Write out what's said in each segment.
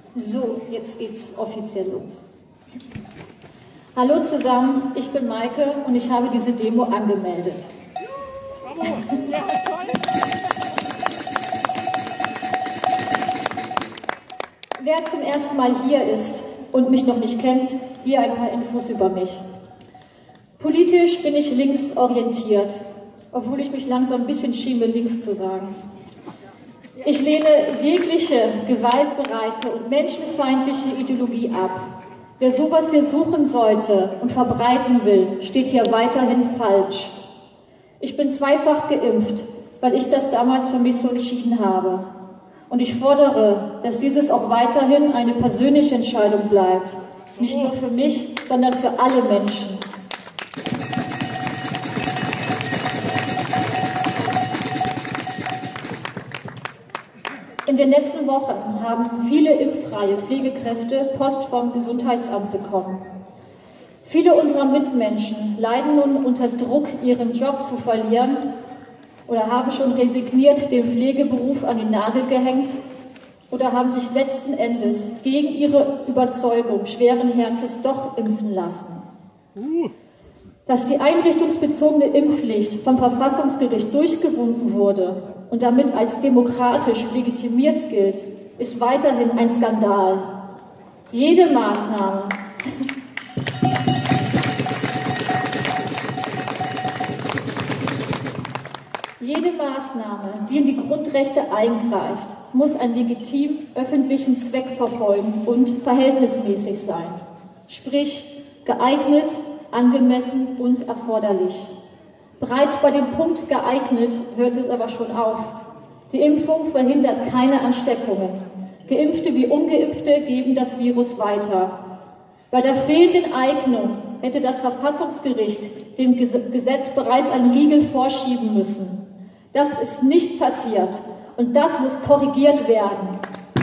So, jetzt geht's offiziell los. Hallo zusammen, ich bin Maike und ich habe diese Demo angemeldet. Bravo! Ja, toll! Wer zum ersten Mal hier ist und mich noch nicht kennt, hier ein paar Infos über mich. Politisch bin ich links orientiert, obwohl ich mich langsam ein bisschen schäme, links zu sagen. Ich lehne jegliche gewaltbereite und menschenfeindliche Ideologie ab. Wer sowas hier suchen sollte und verbreiten will, steht hier weiterhin falsch. Ich bin zweifach geimpft, weil ich das damals für mich so entschieden habe. Und ich fordere, dass dieses auch weiterhin eine persönliche Entscheidung bleibt. Nicht nur für mich, sondern für alle Menschen. In den letzten Wochen haben viele impffreie Pflegekräfte Post vom Gesundheitsamt bekommen. Viele unserer Mitmenschen leiden nun unter Druck, ihren Job zu verlieren oder haben schon resigniert den Pflegeberuf an den Nagel gehängt oder haben sich letzten Endes gegen ihre Überzeugung schweren Herzens doch impfen lassen. Dass die einrichtungsbezogene Impfpflicht vom Verfassungsgericht durchgewunken wurde und damit als demokratisch legitimiert gilt, ist weiterhin ein Skandal. Jede Maßnahme, die in die Grundrechte eingreift, muss einen legitim öffentlichen Zweck verfolgen und verhältnismäßig sein. Sprich, geeignet, angemessen und erforderlich. Bereits bei dem Punkt geeignet hört es aber schon auf. Die Impfung verhindert keine Ansteckungen. Geimpfte wie Ungeimpfte geben das Virus weiter. Bei der fehlenden Eignung hätte das Verfassungsgericht dem Gesetz bereits einen Riegel vorschieben müssen. Das ist nicht passiert und das muss korrigiert werden.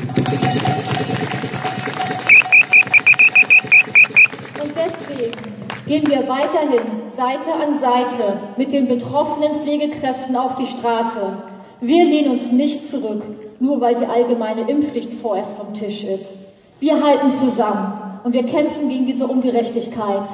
Und deswegen gehen wir weiterhin Seite an Seite mit den betroffenen Pflegekräften auf die Straße. Wir lehnen uns nicht zurück, nur weil die allgemeine Impfpflicht vorerst vom Tisch ist. Wir halten zusammen und wir kämpfen gegen diese Ungerechtigkeit.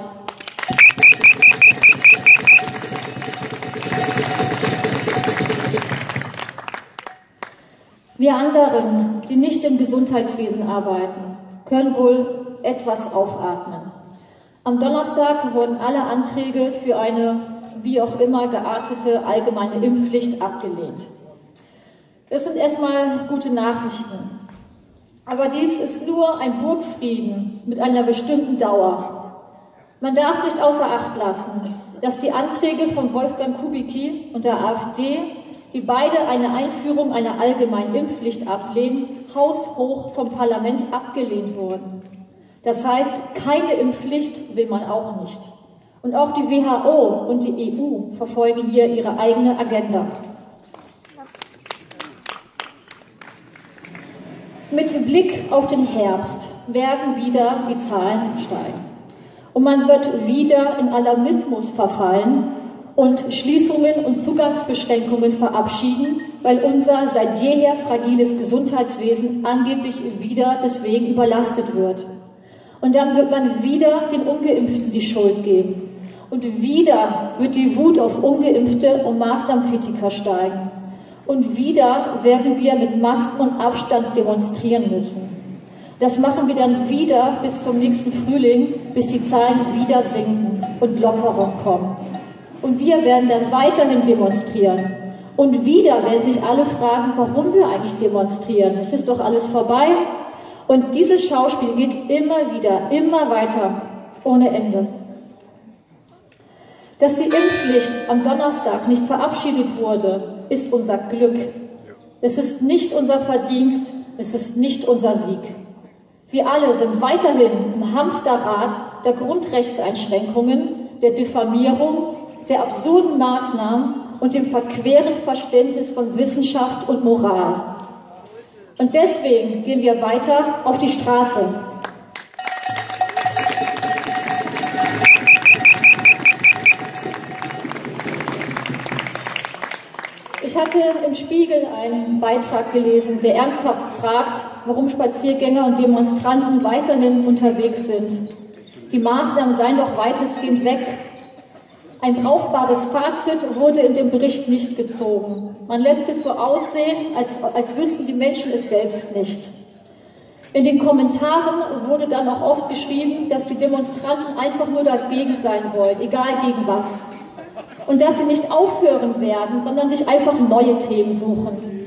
Wir anderen, die nicht im Gesundheitswesen arbeiten, können wohl etwas aufatmen. Am Donnerstag wurden alle Anträge für eine wie auch immer geartete allgemeine Impfpflicht abgelehnt. Das sind erstmal gute Nachrichten. Aber dies ist nur ein Burgfrieden mit einer bestimmten Dauer. Man darf nicht außer Acht lassen, dass die Anträge von Wolfgang Kubicki und der AfD, die beide eine Einführung einer allgemeinen Impfpflicht ablehnen, haushoch vom Parlament abgelehnt wurden. Das heißt, keine Impfpflicht will man auch nicht. Und auch die WHO und die EU verfolgen hier ihre eigene Agenda. Mit Blick auf den Herbst werden wieder die Zahlen steigen. Und man wird wieder in Alarmismus verfallen und Schließungen und Zugangsbeschränkungen verabschieden, weil unser seit jeher fragiles Gesundheitswesen angeblich wieder deswegen überlastet wird. Und dann wird man wieder den Ungeimpften die Schuld geben. Und wieder wird die Wut auf Ungeimpfte und Maßnahmenkritiker steigen. Und wieder werden wir mit Masken und Abstand demonstrieren müssen. Das machen wir dann wieder bis zum nächsten Frühling, bis die Zahlen wieder sinken und Lockerung kommen. Und wir werden dann weiterhin demonstrieren. Und wieder werden sich alle fragen, warum wir eigentlich demonstrieren. Es ist doch alles vorbei. Und dieses Schauspiel geht immer wieder, immer weiter, ohne Ende. Dass die Impfpflicht am Donnerstag nicht verabschiedet wurde, ist unser Glück. Es ist nicht unser Verdienst, es ist nicht unser Sieg. Wir alle sind weiterhin im Hamsterrad der Grundrechtseinschränkungen, der Diffamierung, der absurden Maßnahmen und dem verqueren Verständnis von Wissenschaft und Moral. Und deswegen gehen wir weiter auf die Straße. Ich hatte im Spiegel einen Beitrag gelesen, der ernsthaft fragt, warum Spaziergänger und Demonstranten weiterhin unterwegs sind. Die Maßnahmen seien doch weitestgehend weg. Ein brauchbares Fazit wurde in dem Bericht nicht gezogen. Man lässt es so aussehen, als wüssten die Menschen es selbst nicht. In den Kommentaren wurde dann auch oft geschrieben, dass die Demonstranten einfach nur dagegen sein wollen, egal gegen was. Und dass sie nicht aufhören werden, sondern sich einfach neue Themen suchen.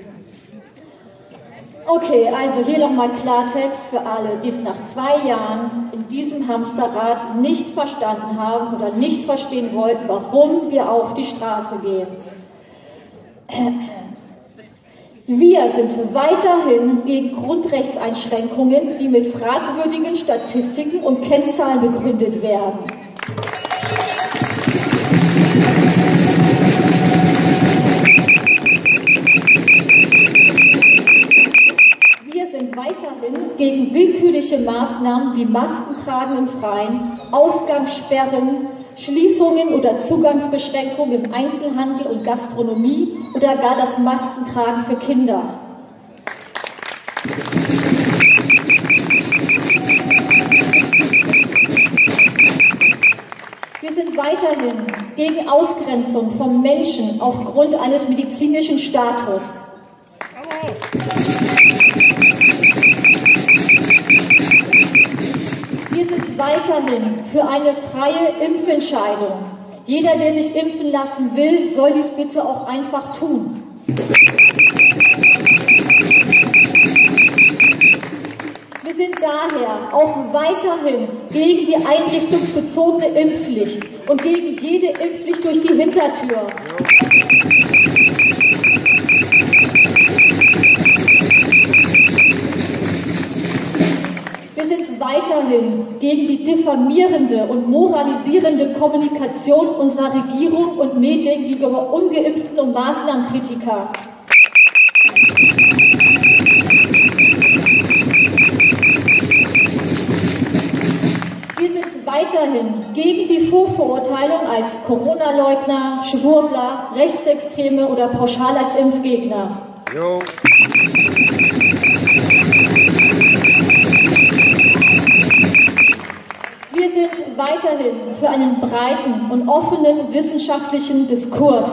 Okay, also hier nochmal Klartext für alle, die es nach 2 Jahren in diesem Hamsterrad nicht verstanden haben oder nicht verstehen wollten, warum wir auf die Straße gehen. Wir sind weiterhin gegen Grundrechtseinschränkungen, die mit fragwürdigen Statistiken und Kennzahlen begründet werden. Wir sind weiterhin gegen willkürliche Maßnahmen wie Maskentragen im Freien, Ausgangssperren, Schließungen oder Zugangsbeschränkungen im Einzelhandel und Gastronomie oder gar das Maskentragen für Kinder. Wir sind weiterhin gegen Ausgrenzung von Menschen aufgrund eines medizinischen Status. Wir sind weiterhin für eine freie Impfentscheidung. Jeder, der sich impfen lassen will, soll dies bitte auch einfach tun. Wir sind daher auch weiterhin gegen die einrichtungsbezogene Impfpflicht und gegen jede Impfpflicht durch die Hintertür. Wir sind weiterhin gegen die diffamierende und moralisierende Kommunikation unserer Regierung und Medien gegenüber Ungeimpften und Maßnahmenkritiker. Wir sind weiterhin gegen die Vorverurteilung als Corona-Leugner, Schwurbler, Rechtsextreme oder pauschal als Impfgegner. Jo. Wir sind weiterhin für einen breiten und offenen wissenschaftlichen Diskurs.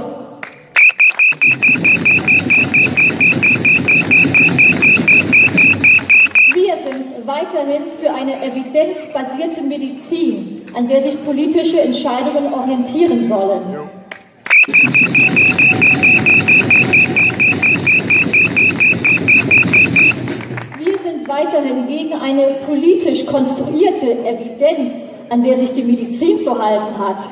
Wir sind weiterhin für eine evidenzbasierte Medizin, an der sich politische Entscheidungen orientieren sollen. Wir sind weiterhin gegen eine politisch konstruierte Evidenz, an der sich die Medizin zu halten hat.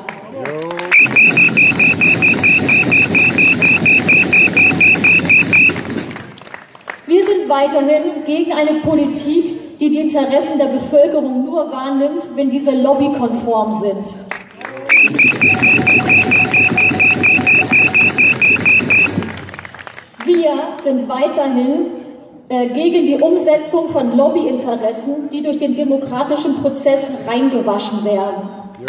Wir sind weiterhin gegen eine Politik, die die Interessen der Bevölkerung nur wahrnimmt, wenn diese lobbykonform sind. Wir sind weiterhin gegen die Umsetzung von Lobbyinteressen, die durch den demokratischen Prozess reingewaschen werden.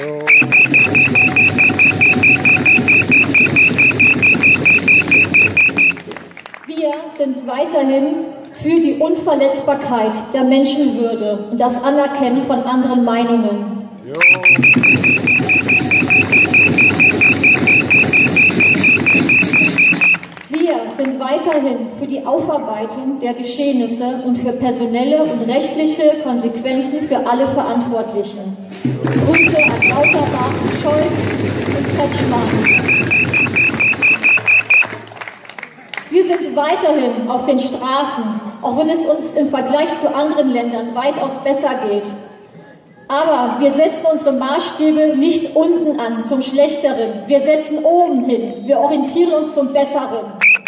Wir sind weiterhin für die Unverletzbarkeit der Menschenwürde und das Anerkennen von anderen Meinungen. Wir sind weiterhin für die Aufarbeitung der Geschehnisse und für personelle und rechtliche Konsequenzen für alle Verantwortlichen. Grüße an Lauterbach, Scholz und Kretschmann. Wir sind weiterhin auf den Straßen, auch wenn es uns im Vergleich zu anderen Ländern weitaus besser geht. Aber wir setzen unsere Maßstäbe nicht unten an, zum Schlechteren. Wir setzen oben hin. Wir orientieren uns zum Besseren.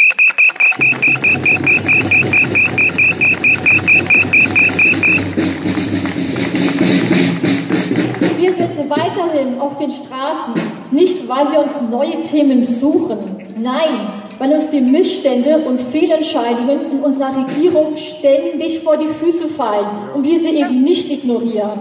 Wir sind weiterhin auf den Straßen, nicht weil wir uns neue Themen suchen. Nein, weil uns die Missstände und Fehlentscheidungen in unserer Regierung ständig vor die Füße fallen und wir sie eben nicht ignorieren.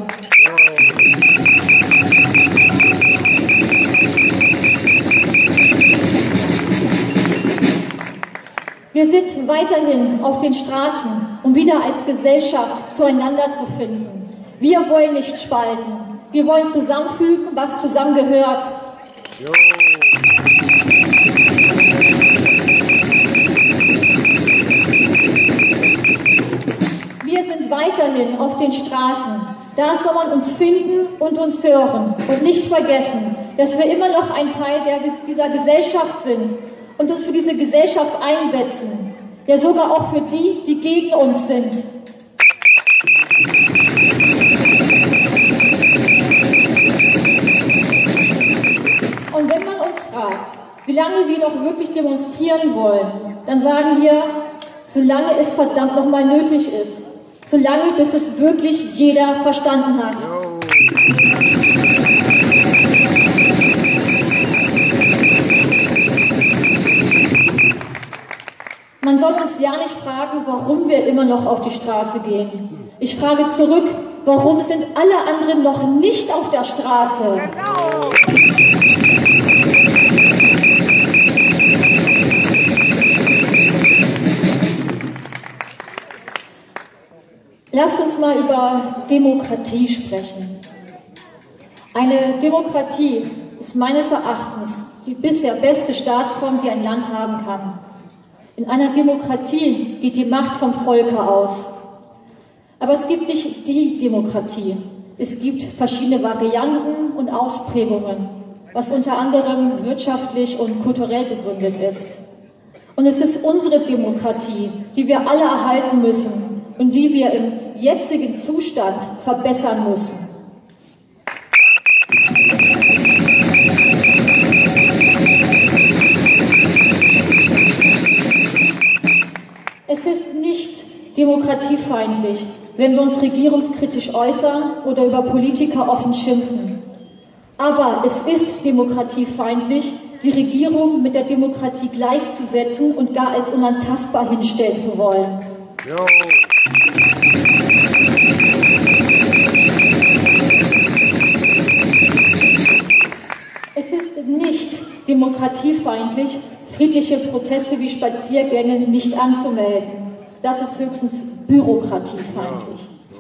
Wir Wir sind weiterhin auf den Straßen, um wieder als Gesellschaft zueinander zu finden. Wir wollen nicht spalten. Wir wollen zusammenfügen, was zusammengehört. Wir sind weiterhin auf den Straßen. Da soll man uns finden und uns hören und nicht vergessen, dass wir immer noch ein Teil dieser Gesellschaft sind und uns für diese Gesellschaft einsetzen. Ja, sogar auch für die, die gegen uns sind. Und wenn man uns fragt, wie lange wir noch wirklich demonstrieren wollen, dann sagen wir, solange es verdammt nochmal nötig ist. Solange bis es wirklich jeder verstanden hat. Man soll uns ja nicht fragen, warum wir immer noch auf die Straße gehen. Ich frage zurück, warum sind alle anderen noch nicht auf der Straße? Genau. Lasst uns mal über Demokratie sprechen. Eine Demokratie ist meines Erachtens die bisher beste Staatsform, die ein Land haben kann. In einer Demokratie geht die Macht vom Volke aus. Aber es gibt nicht die Demokratie. Es gibt verschiedene Varianten und Ausprägungen, was unter anderem wirtschaftlich und kulturell begründet ist. Und es ist unsere Demokratie, die wir alle erhalten müssen und die wir im jetzigen Zustand verbessern müssen. Es ist nicht demokratiefeindlich, wenn wir uns regierungskritisch äußern oder über Politiker offen schimpfen. Aber es ist demokratiefeindlich, die Regierung mit der Demokratie gleichzusetzen und gar als unantastbar hinstellen zu wollen. Jo. Es ist nicht demokratiefeindlich, friedliche Proteste wie Spaziergänge nicht anzumelden. Das ist höchstens bürokratiefeindlich.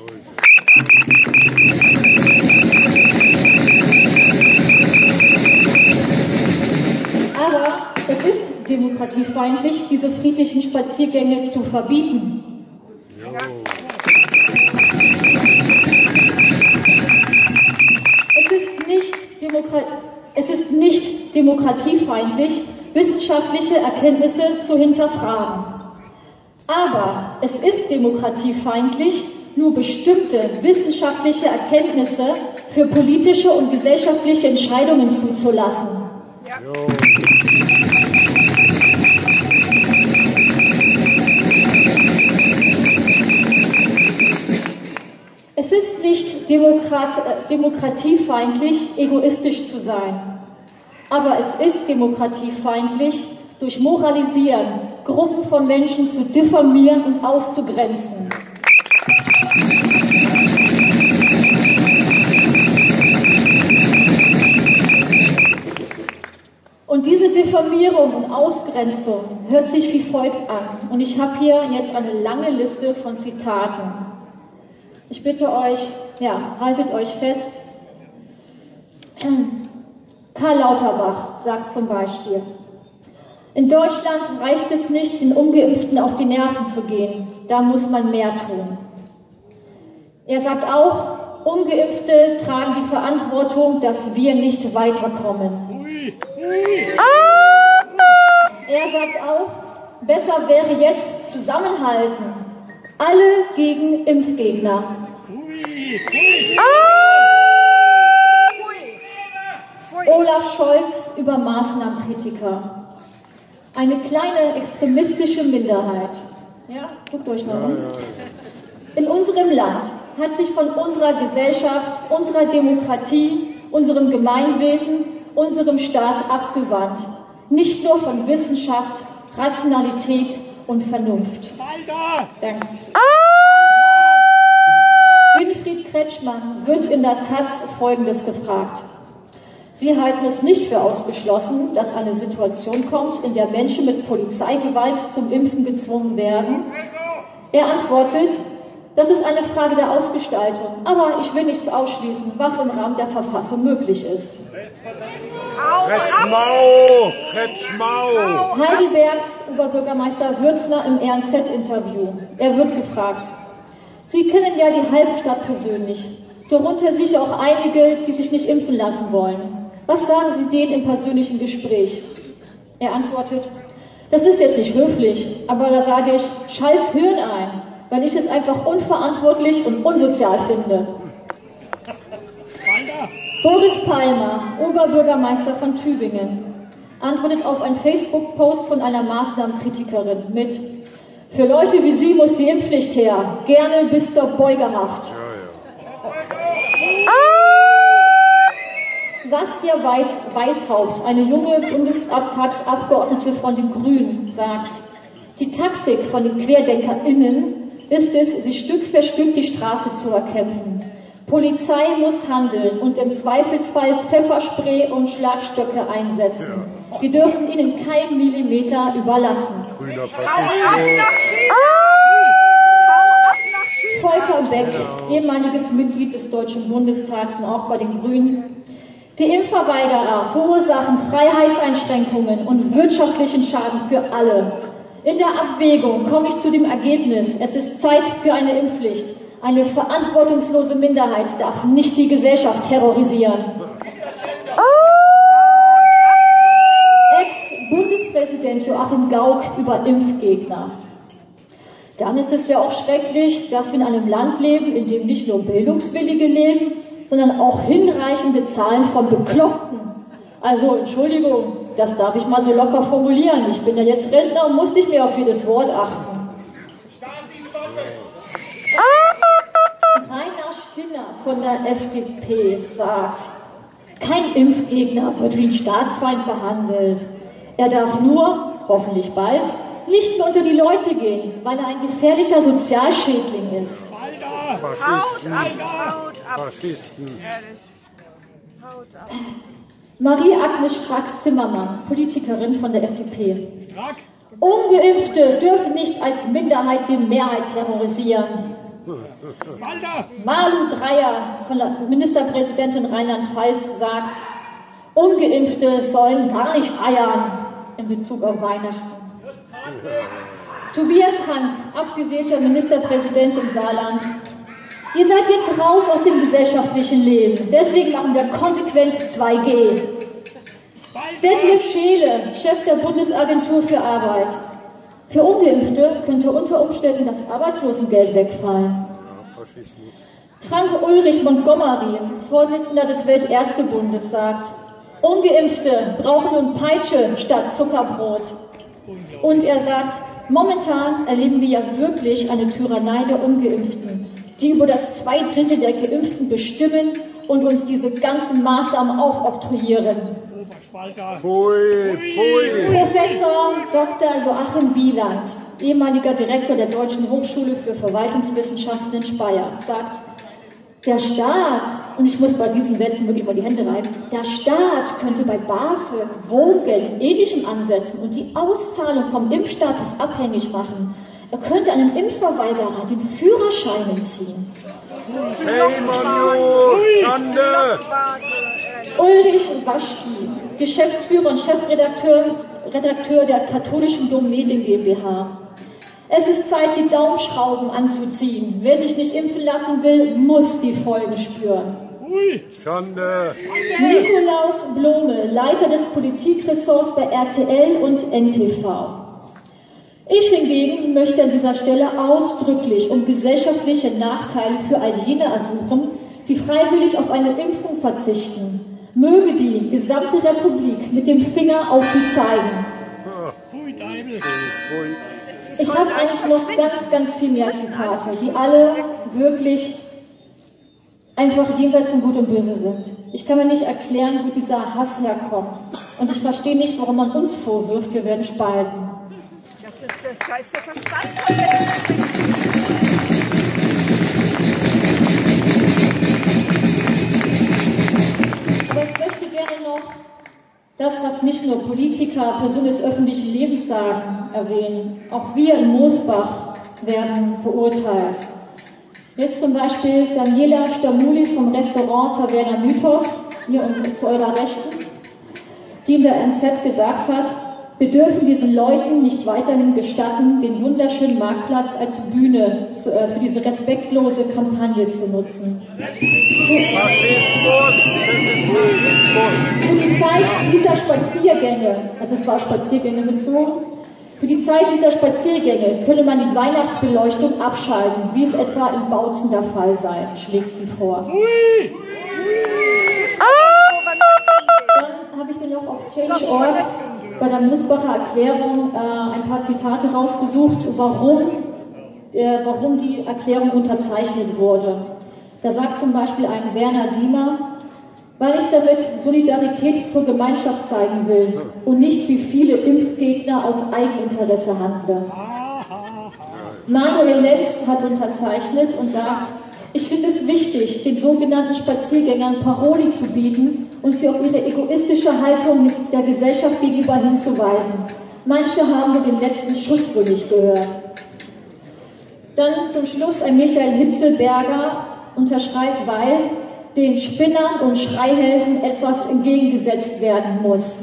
Aber es ist demokratiefeindlich, diese friedlichen Spaziergänge zu verbieten. Es ist nicht demokratiefeindlich, wissenschaftliche Erkenntnisse zu hinterfragen. Aber es ist demokratiefeindlich, nur bestimmte wissenschaftliche Erkenntnisse für politische und gesellschaftliche Entscheidungen zuzulassen. Ja. Es ist nicht demokratiefeindlich, egoistisch zu sein. Aber es ist demokratiefeindlich, durch Moralisieren Gruppen von Menschen zu diffamieren und auszugrenzen. Und diese Diffamierung und Ausgrenzung hört sich wie folgt an. Und ich habe hier jetzt eine lange Liste von Zitaten. Ich bitte euch, haltet euch fest. Karl Lauterbach sagt zum Beispiel, in Deutschland reicht es nicht, den Ungeimpften auf die Nerven zu gehen. Da muss man mehr tun. Er sagt auch, Ungeimpfte tragen die Verantwortung, dass wir nicht weiterkommen. Er sagt auch, besser wäre jetzt zusammenhalten. Alle gegen Impfgegner. Olaf Scholz über Maßnahmenkritiker. Eine kleine extremistische Minderheit. Ja, guckt euch mal an. In unserem Land hat sich von unserer Gesellschaft, unserer Demokratie, unserem Gemeinwesen, unserem Staat abgewandt. Nicht nur von Wissenschaft, Rationalität und Vernunft. Danke. Winfried Kretschmann wird in der Taz Folgendes gefragt. Sie halten es nicht für ausgeschlossen, dass eine Situation kommt, in der Menschen mit Polizeigewalt zum Impfen gezwungen werden. Er antwortet, das ist eine Frage der Ausgestaltung, aber ich will nichts ausschließen, was im Rahmen der Verfassung möglich ist. Kretschmau! Heidelbergs Oberbürgermeister Würzner im RNZ-Interview. Er wird gefragt, Sie kennen ja die Halbstadt persönlich, darunter sicher auch einige, die sich nicht impfen lassen wollen. Was sagen Sie denen im persönlichen Gespräch? Er antwortet, das ist jetzt nicht höflich, aber da sage ich, schall's Hirn ein, weil ich es einfach unverantwortlich und unsozial finde. Boris Palmer, Oberbürgermeister von Tübingen, antwortet auf einen Facebook-Post von einer Maßnahmenkritikerin mit für Leute wie Sie muss die Impfpflicht her, gerne bis zur Beugehaft. Saskia Weishaupt, eine junge Bundestagsabgeordnete von den Grünen, sagt, die Taktik von den QuerdenkerInnen ist es, sich Stück für Stück die Straße zu erkämpfen. Polizei muss handeln und im Zweifelsfall Pfefferspray und Schlagstöcke einsetzen. Wir dürfen ihnen keinen Millimeter überlassen. Grüner Faschismus. Volker Beck, ehemaliges Mitglied des Deutschen Bundestags und auch bei den Grünen. Die Impfverweigerer verursachen Freiheitseinschränkungen und wirtschaftlichen Schaden für alle. In der Abwägung komme ich zu dem Ergebnis, es ist Zeit für eine Impfpflicht. Eine verantwortungslose Minderheit darf nicht die Gesellschaft terrorisieren. Ex-Bundespräsident Joachim Gauck über Impfgegner. Dann ist es ja auch schrecklich, dass wir in einem Land leben, in dem nicht nur Bildungswillige leben, sondern auch hinreichende Zahlen von Bekloppten. Also, Entschuldigung, das darf ich mal so locker formulieren. Ich bin ja jetzt Rentner und muss nicht mehr auf jedes Wort achten. Rainer Stinner von der FDP sagt, kein Impfgegner wird wie ein Staatsfeind behandelt. Er darf nur, hoffentlich bald, nicht mehr unter die Leute gehen, weil er ein gefährlicher Sozialschädling ist. Faschisten. Marie-Agnes Strack-Zimmermann, Politikerin von der FDP. Ungeimpfte dürfen nicht als Minderheit die Mehrheit terrorisieren. Malu Dreyer von der Ministerpräsidentin Rheinland-Pfalz sagt, Ungeimpfte sollen gar nicht feiern in Bezug auf Weihnachten. Tobias Hans, abgewählter Ministerpräsident im Saarland. Ihr seid jetzt raus aus dem gesellschaftlichen Leben. Deswegen machen wir konsequent 2G. Detlef Scheele, Chef der Bundesagentur für Arbeit. Für Ungeimpfte könnte unter Umständen das Arbeitslosengeld wegfallen. Frank Ulrich Montgomery, Vorsitzender des Weltärztebundes, sagt, Ungeimpfte brauchen nun Peitsche statt Zuckerbrot. Und er sagt, momentan erleben wir ja wirklich eine Tyrannei der Ungeimpften, die über das 2/3 der Geimpften bestimmen und uns diese ganzen Maßnahmen aufoktroyieren. Professor Dr. Joachim Wieland, ehemaliger Direktor der Deutschen Hochschule für Verwaltungswissenschaften in Speyer, sagt, der Staat, und ich muss bei diesen Sätzen wirklich mal die Hände reiben, der Staat könnte bei BAföG, Wohngeld und Ähnlichem ansetzen und die Auszahlung vom Impfstatus abhängig machen. Er könnte einem Impfverweigerer den Führerschein entziehen. Shame on you! Schande! Ulrich Waschki, Geschäftsführer und Chefredakteur der Katholischen Dom Medien GmbH. Es ist Zeit, die Daumenschrauben anzuziehen. Wer sich nicht impfen lassen will, muss die Folgen spüren. Schande! Nikolaus Blome, Leiter des Politikressorts bei RTL und NTV. Ich hingegen möchte an dieser Stelle ausdrücklich um gesellschaftliche Nachteile für all jene ersuchen, die freiwillig auf eine Impfung verzichten. Möge die gesamte Republik mit dem Finger auf sie zeigen. Ich habe eigentlich noch ganz viel mehr Zitate, die alle wirklich einfach jenseits von Gut und Böse sind. Ich kann mir nicht erklären, wo dieser Hass herkommt. Und ich verstehe nicht, warum man uns vorwirft, wir werden spalten. Da ist der Verstand. Aber ich möchte gerne noch Politiker, Personen des öffentlichen Lebens erwähnen. Auch wir in Moosbach werden verurteilt. Jetzt zum Beispiel Daniela Stamulis vom Restaurant Taverna Mythos, hier zu eurer Rechten, die in der NZ gesagt hat, wir dürfen diesen Leuten nicht weiterhin gestatten, den wunderschönen Marktplatz als Bühne für diese respektlose Kampagne zu nutzen. Faschismus, das ist Faschismus. Für die Zeit dieser Spaziergänge, also es war Spaziergänge bezogen, für die Zeit dieser Spaziergänge könne man die Weihnachtsbeleuchtung abschalten, wie es etwa in Bautzen der Fall sei, schlägt sie vor. Dann habe ich mir noch auf Change.org bei der Moosbacher Erklärung ein paar Zitate rausgesucht, warum die Erklärung unterzeichnet wurde. Da sagt zum Beispiel ein Werner Diemer, weil ich damit Solidarität zur Gemeinschaft zeigen will und nicht wie viele Impfgegner aus Eigeninteresse handle. Manuel Lenz hat unterzeichnet und sagt, ich finde es wichtig, den sogenannten Spaziergängern Paroli zu bieten und sie auf ihre egoistische Haltung der Gesellschaft gegenüber hinzuweisen. Manche haben nur den letzten Schuss wohl nicht gehört. Dann zum Schluss ein Michael Hitzelberger unterschreibt, weil den Spinnern und Schreihälsen etwas entgegengesetzt werden muss.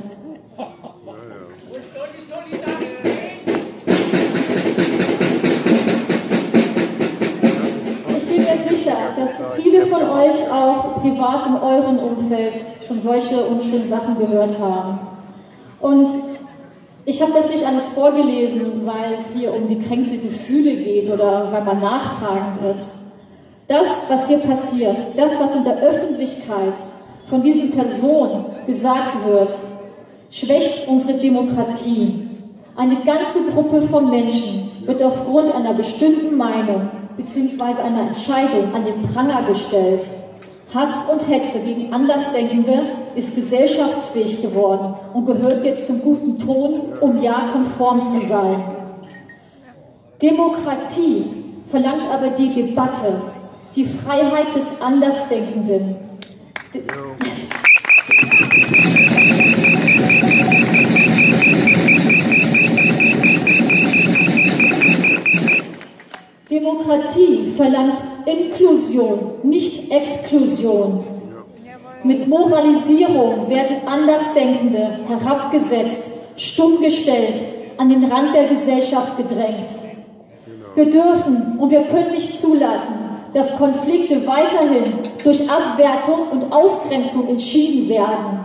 Ich bin mir sicher, dass viele von euch auch privat in eurem Umfeld schon solche unschönen Sachen gehört haben. Und ich habe das nicht alles vorgelesen, weil es hier um gekränkte Gefühle geht oder weil man nachtragend ist. Das, was hier passiert, das, was in der Öffentlichkeit von diesen Personen gesagt wird, schwächt unsere Demokratie. Eine ganze Gruppe von Menschen wird aufgrund einer bestimmten Meinung bzw. einer Entscheidung an den Pranger gestellt. Hass und Hetze gegen Andersdenkende ist gesellschaftsfähig geworden und gehört jetzt zum guten Ton, um ja konform zu sein. Demokratie verlangt aber die Debatte, die Freiheit des Andersdenkenden. Demokratie verlangt Inklusion, nicht Exklusion. Mit Moralisierung werden Andersdenkende herabgesetzt, stumm gestellt, an den Rand der Gesellschaft gedrängt. Wir dürfen und wir können nicht zulassen, dass Konflikte weiterhin durch Abwertung und Ausgrenzung entschieden werden.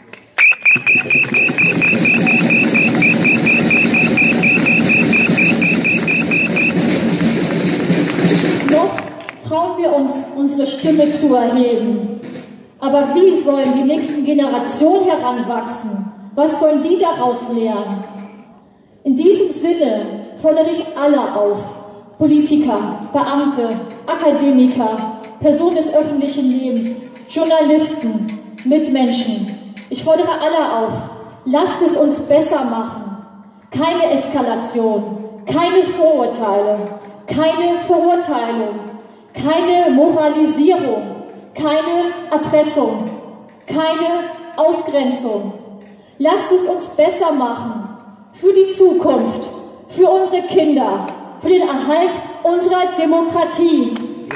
Noch trauen wir uns, unsere Stimme zu erheben. Aber wie sollen die nächsten Generationen heranwachsen? Was sollen die daraus lernen? In diesem Sinne fordere ich alle auf, Politiker, Beamte, Akademiker, Personen des öffentlichen Lebens, Journalisten, Mitmenschen. Ich fordere alle auf, lasst es uns besser machen. Keine Eskalation, keine Vorurteile, keine Verurteilung, keine Moralisierung, keine Erpressung, keine Ausgrenzung. Lasst es uns besser machen für die Zukunft, für unsere Kinder, für den Erhalt unserer Demokratie.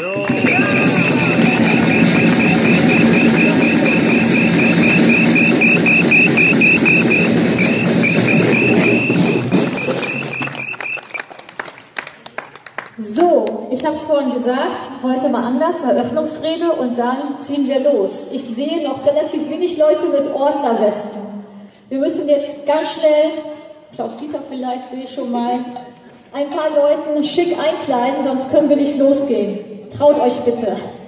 So, ich habe es vorhin gesagt, heute mal anders, Eröffnungsrede und dann ziehen wir los. Ich sehe noch relativ wenig Leute mit Ordnerwesten. Wir müssen jetzt ganz schnell, Klaus Dieter vielleicht, sehe ich schon mal, ein paar Leuten schick einkleiden, sonst können wir nicht losgehen. Traut euch bitte.